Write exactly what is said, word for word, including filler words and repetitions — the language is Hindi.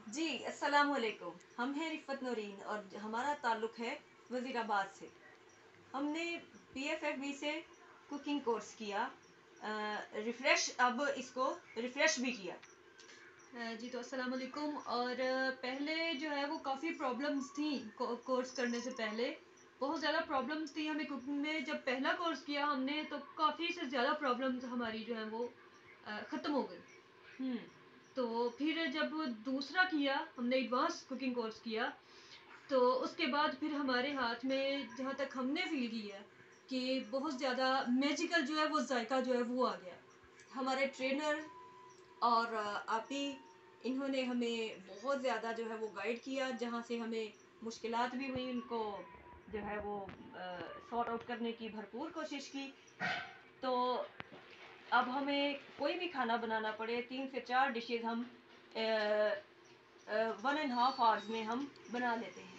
जी, अस्सलाम वालेकुम। हम हैं रिफ़त नूरीन और हमारा ताल्लुक़ है वज़ीराबाद से। हमने पीएफएफबी से कुकिंग कोर्स किया, अ, रिफ़्रेश अब इसको रिफ़्रेश भी किया। अ, जी तो अस्सलाम वालेकुम। और अ, पहले जो है वो काफ़ी प्रॉब्लम्स थी को, कोर्स करने से पहले बहुत ज़्यादा प्रॉब्लम्स थी हमें कुकिंग में। जब पहला कोर्स किया हमने तो काफ़ी से ज़्यादा प्रॉब्लम्स हमारी जो है वो अ, ख़त्म हो गई। हम्म तो फिर जब दूसरा किया हमने एडवांस कुकिंग कोर्स किया तो उसके बाद फिर हमारे हाथ में जहाँ तक हमने फील किया कि बहुत ज़्यादा मैजिकल जो है वो जायका जो है वो आ गया। हमारे ट्रेनर और अ, आपी, इन्होंने हमें बहुत ज़्यादा जो है वो गाइड किया, जहाँ से हमें मुश्किलात भी हुई, उनको जो है वो सॉर्ट आउट करने की भरपूर कोशिश की। तो अब हमें कोई भी खाना बनाना पड़े, तीन से चार डिशेज हम वन एंड हाफ आवर्स में हम बना लेते हैं।